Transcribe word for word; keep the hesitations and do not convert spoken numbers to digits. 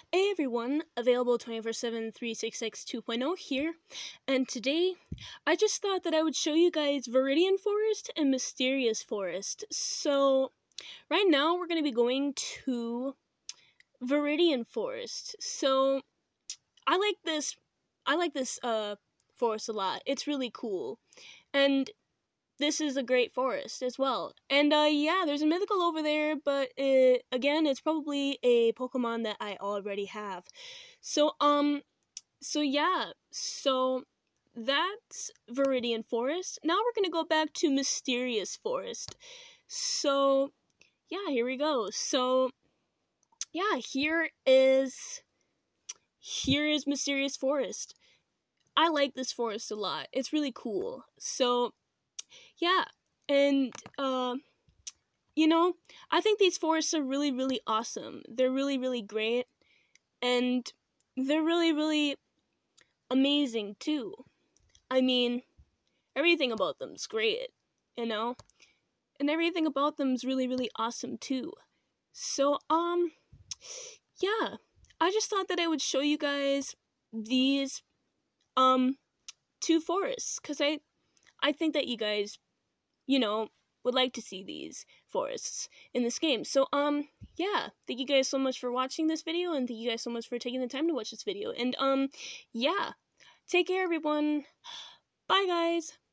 Hey everyone, available twenty-four seven, three sixty-six two point oh here, and today I just thought that I would show you guys Viridian Forest and Mysterious Forest. So, right now we're going to be going to Viridian Forest. So, I like this, I like this uh, forest a lot. It's really cool, and this is a great forest as well. And uh, yeah, there's a mythical over there, but it, again, it's probably a Pokemon that I already have. So um, so yeah, so that's Viridian Forest. Now we're gonna go back to Mysterious Forest. So yeah, here we go. So yeah, here is here is Mysterious Forest. I like this forest a lot. It's really cool. So yeah, and uh, you know, I think these forests are really, really awesome. They're really, really great, and they're really, really amazing too. I mean, everything about them's great, you know, and everything about them's really, really awesome too. So, um, yeah, I just thought that I would show you guys these, um, two forests, cause I, I think that you guys, you know, would like to see these forests in this game. So, um, yeah, thank you guys so much for watching this video, and thank you guys so much for taking the time to watch this video. And, um, yeah, take care, everyone. Bye, guys.